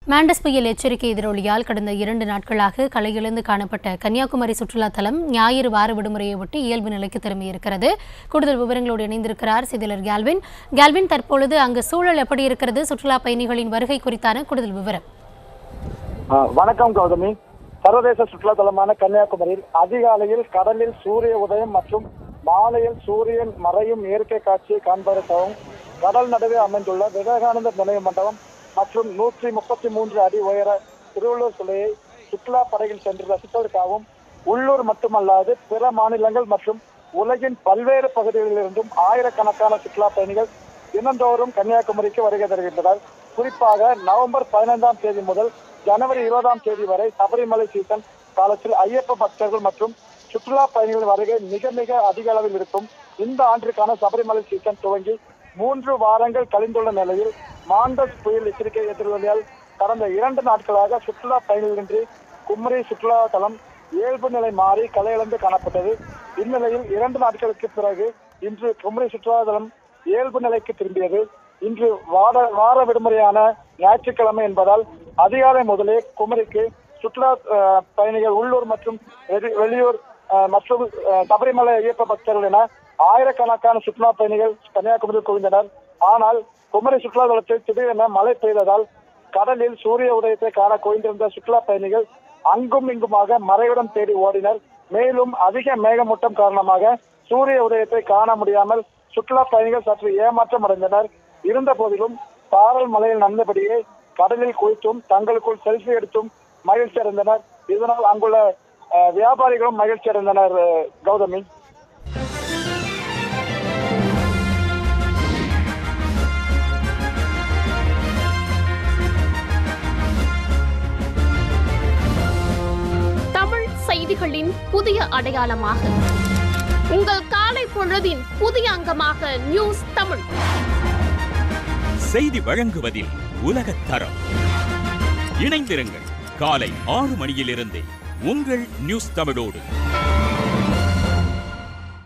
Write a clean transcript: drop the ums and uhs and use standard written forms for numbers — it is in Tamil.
மாண்டஸ் புயல் எச்சரிக்கை எதிரொலியால் கடந்த 2 நாட்களாக களையிழந்து காணப்பட்ட கன்னியாகுமரி சுற்றுலா தலம் ஞாயிறு வார விடுமுறையை ஒட்டி இயல்பு நிலைக்கு திரும்பியிருக்கிறது. கூடுதல் விவரங்களோடு இணைந்திருக்கிறார் செய்தியாளர் கேல்வின். தற்பொழுது அங்கு சூழல் எப்படி இருக்கிறது? சுற்றுலா பயணிகளின் வருகை குறித்தான கூடுதல் விவரம். வணக்கம் கௌதமி. சர்வதேச சுற்றுலா தலமான கன்னியாகுமரியில் அதிகாலையில் கடலில் சூரிய உதயம் மற்றும் மாலையில் சூரியன் மறையும் இயற்கை காட்சியை காண்பதற்காகவும் கடல் நடுவே அமைந்துள்ள விவேகானந்தர் நினைவு மண்டபம் மற்றும் 133 அடி உயர திருவள்ளுவர் சிலையை சுற்றுலா படகில் சென்று ரசிப்பதற்காகவும் உள்ளூர் மட்டுமல்லாது பிற மாநிலங்கள் மற்றும் உலகின் பல்வேறு பகுதிகளிலிருந்தும் ஆயிரக்கணக்கான சுற்றுலா பயணிகள் தினந்தோறும் கன்னியாகுமரிக்கு வருகை தருகின்றனர். குறிப்பாக நவம்பர் 15ஆம் தேதி முதல் ஜனவரி 20ஆம் தேதி வரை சபரிமலை சீசன் காலத்தில் ஐயப்ப பக்தர்கள் மற்றும் சுற்றுலா பயணிகள் வருகை மிக மிக அதிக அளவில் இருக்கும். இந்த ஆண்டிற்கான சபரிமலை சீசன் துவங்கி 3 வாரங்கள் கழிந்துள்ள நிலையில் மாண்டஸ் புயல் எச்சரிக்கை எதிரொலியால் கடந்த 2 நாட்களாக சுற்றுலா பயணிகளின்றி குமரி சுற்றுலா தலம் இயல்பு நிலை மாறி களையிழந்து காணப்பட்டது. இந்நிலையில் 2 நாட்களுக்கு பிறகு இன்று குமரி சுற்றுலா தலம் இயல்பு நிலைக்கு திரும்பியது. இன்று வார விடுமுறையான ஞாயிற்றுக்கிழமை என்பதால் அதிகாலை முதலே குமரிக்கு சுற்றுலா பயணிகள் உள்ளூர் மற்றும் வெளியூர் மற்றும் சபரிமலை ஐயப்ப பக்தர்கள் என ஆயிரக்கணக்கான சுற்றுலா பயணிகள் கன்னியாகுமரியில் குவிந்தனர். ஆனால் குமரி சுற்றுலா தலத்தில் திடீரென மழை பெய்ததால் கடலில் சூரிய உதயத்தை காண குவிந்திருந்த சுற்றுலா பயணிகள் அங்கும் இங்குமாக மறைவிடம் தேடி ஓடினர். மேலும் அதிக மேகமூட்டம் காரணமாக சூரிய உதயத்தை காண முடியாமல் சுற்றுலா பயணிகள் சற்று ஏமாற்றம் அடைந்தனர். இருந்த போதிலும் சாரல் மலையில் நடந்தபடியே கடலில் குளித்தும் தங்களுக்குள் செல்ஃபி எடுத்தும் மகிழ்ச்சி அடைந்தனர். இதனால் அங்குள்ள வியாபாரிகளும் மகிழ்ச்சி அடைந்தனர். கௌதமி. செய்திகளின் புதிய அடையாளமாக உங்கள் காலை பொழுதின் புதிய அங்கமாக நியூஸ் தமிழ் செய்தி வழங்குவதில் உலகத் தரம். இணைந்திருங்கள் காலை 6 மணியிலிருந்தே உங்கள் நியூஸ் தமிழோடு.